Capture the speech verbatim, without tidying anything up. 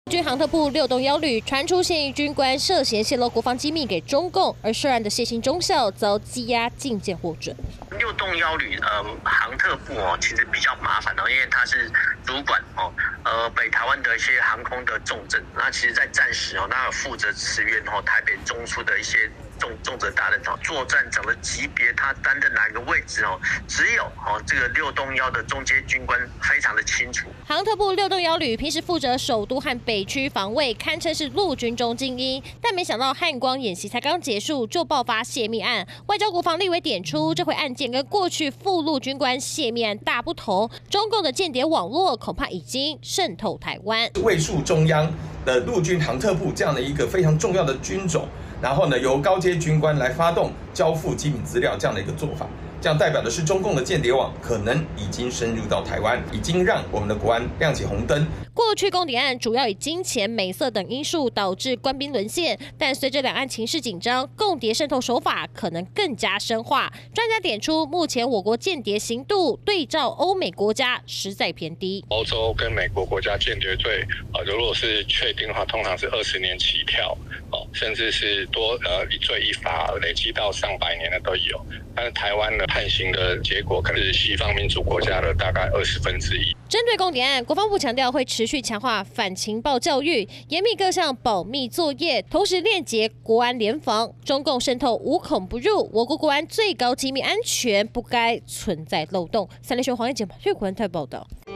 军航特部六栋幺旅传出现役军官涉嫌泄露国防机密给中共，而涉案的谢姓中校遭羁押禁见获准。 六栋幺旅呃航特部哦，其实比较麻烦哦，因为它是主管哦呃北台湾的一些航空的重镇，那其实在战时哦，那负责驰援哦台北中枢的一些重重责大任哦，作战长的级别，他担任哪个位置哦，只有哦这个六栋幺的中阶军官非常的清楚。 航特部六栋幺旅平时负责首都和北区防卫，堪称是陆军中精英，但没想到汉光演习才刚结束就爆发泄密案。外交国防立委点出，这回案件跟过去副陆军官泄密案大不同，中共的间谍网络恐怕已经渗透台湾。 卫戍中央的陆军航特部这样的一个非常重要的军种，然后呢由高阶军官来发动交付机密资料这样的一个做法。这样代表的是中共的间谍网可能已经深入到台湾，已经让我们的国安亮起红灯。 过去共谍案主要以金钱、美色等因素导致官兵沦陷，但随着两岸情势紧张，共谍渗透手法可能更加深化。专家点出，目前我国间谍行度对照欧美国家实在偏低。 欧洲跟美国国家间谍罪，呃，如果是确定的话，通常是二十年起跳，哦，甚至是多呃一罪一罚，累积到上百年的都有。但是台湾的判刑的结果，可能是西方民主国家的大概二十分之一。 针对共谍案，国防部强调会持续强化反情报教育，严密各项保密作业，同时链结国安联防。中共渗透无孔不入，我国国安最高机密安全不该存在漏洞。三立新闻黄燕杰、岳国文台报道。